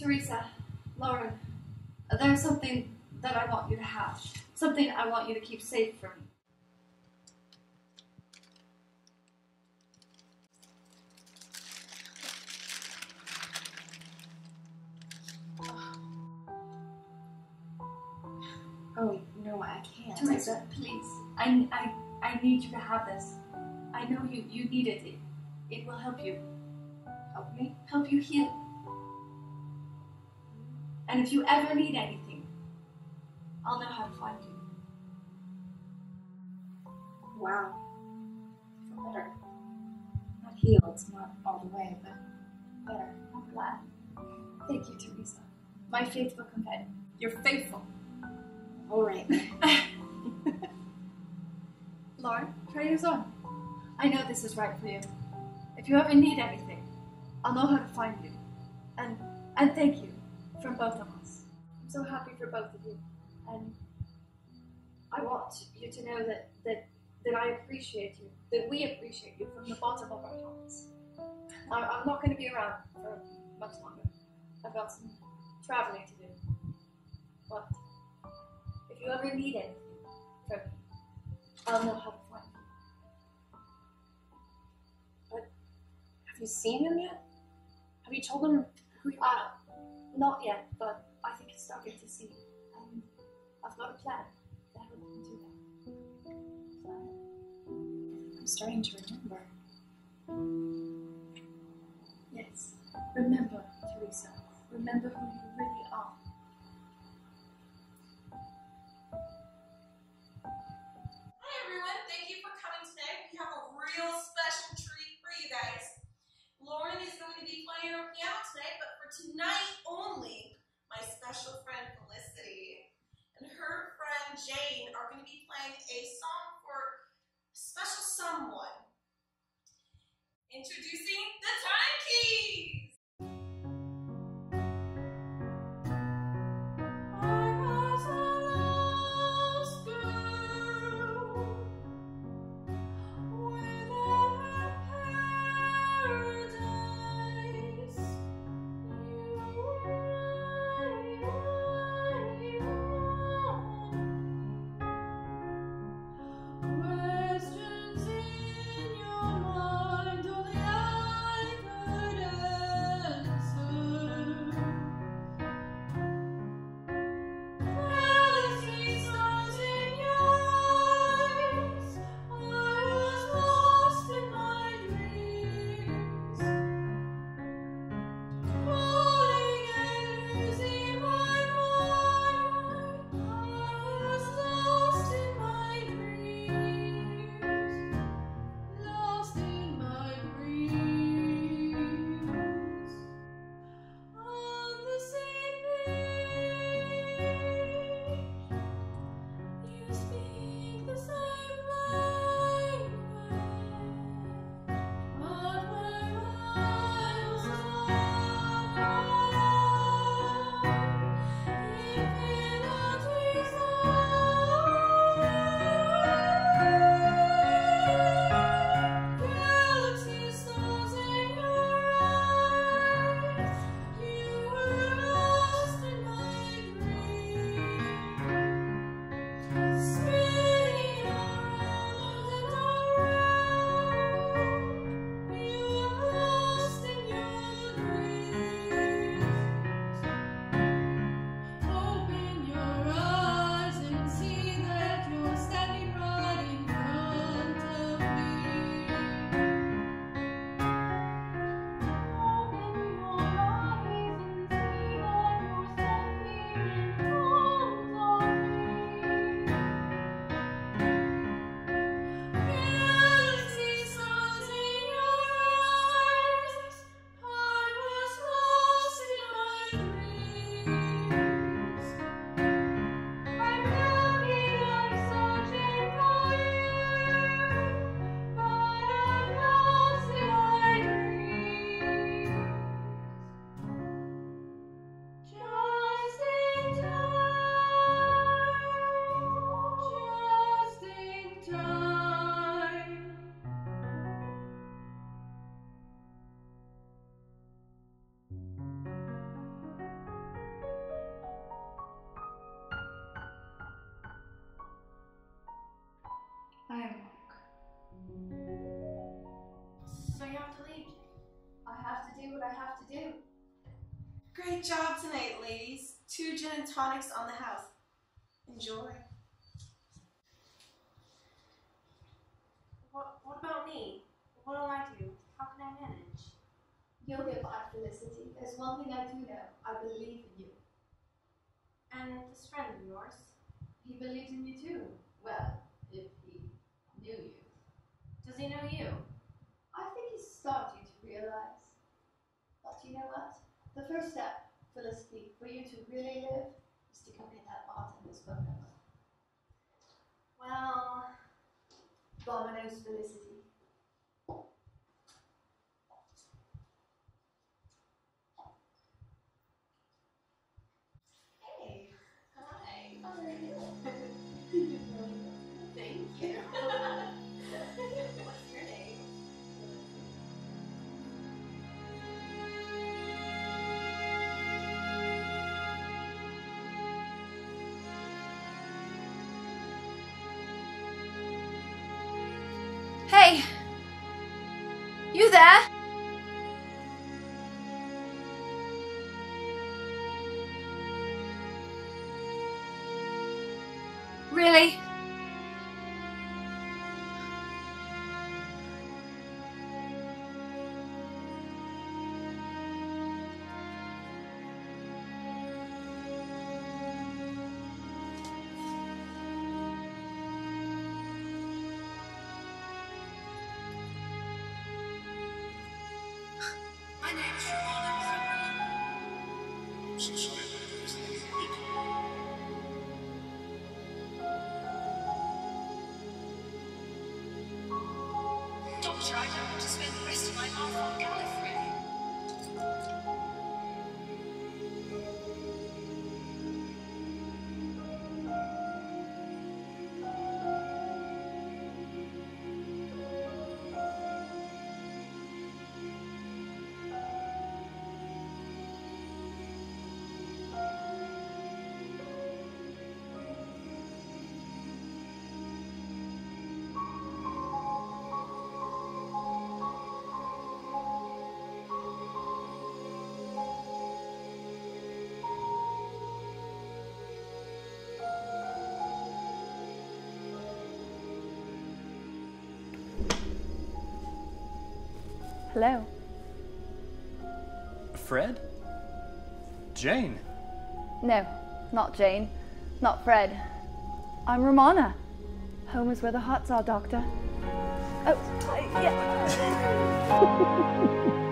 Theresa, Lauryn, there's something that I want you to have. Something I want you to keep safe from me. Oh, no, I can't. Theresa, please. I need you to have this. I know you need it. It will help you. Help me? Help you heal. And if you ever need anything, I'll know how to find you. Wow. I feel better. Not healed, not all the way, but better. I'm glad. Thank you, Theresa. My faithful companion. You're faithful. All right. Lauryn, try yours on. I know this is right for you. If you ever need anything, I'll know how to find you. And thank you from both of us. I'm so happy for both of you. And I want you to know that I appreciate you, that we appreciate you from the bottom of our hearts. I'm not going to be around for much longer. I've got some traveling to do. But if you ever need anything from me, I'll know how to find you. But have you seen him yet? Have you told him who you are? Not yet, but I think it's starting to see. And I've got a plan to help him do that. Plan. I'm starting to remember. Yes. Remember, Theresa. Remember who you really are. Hi everyone, thank you for coming today. We have a real special treat for you guys. Lauryn is going to be playing her piano today, but for tonight only, my special friend Felicity and her friend Jane are going to be playing a song for a special someone. Introducing the Time Keys! Questions in your mind, only I Great job tonight, ladies. 2 gin and tonics on the house. Enjoy. What about me? What'll I do? How can I manage? You'll get by, Felicity. There's one thing I do know. I believe in you. And this friend of yours? He believes in you too. Well, if he knew you. Does he know you? I think he's starting to realize. But you know what? The first step, Felicity, for you to really live is to go get that bartender's phone number. Well, Domino's, Felicity. hey. Hi. How are you? Thank you. What's your name? Hey! You there? Really? My name's Romana. Since when is it legal? Doctor, I don't want to spend the rest of my life on Galliger. Hello. Fred? Jane? No, not Jane. Not Fred. I'm Romana. Home is where the hearts are, Doctor. Oh, yeah.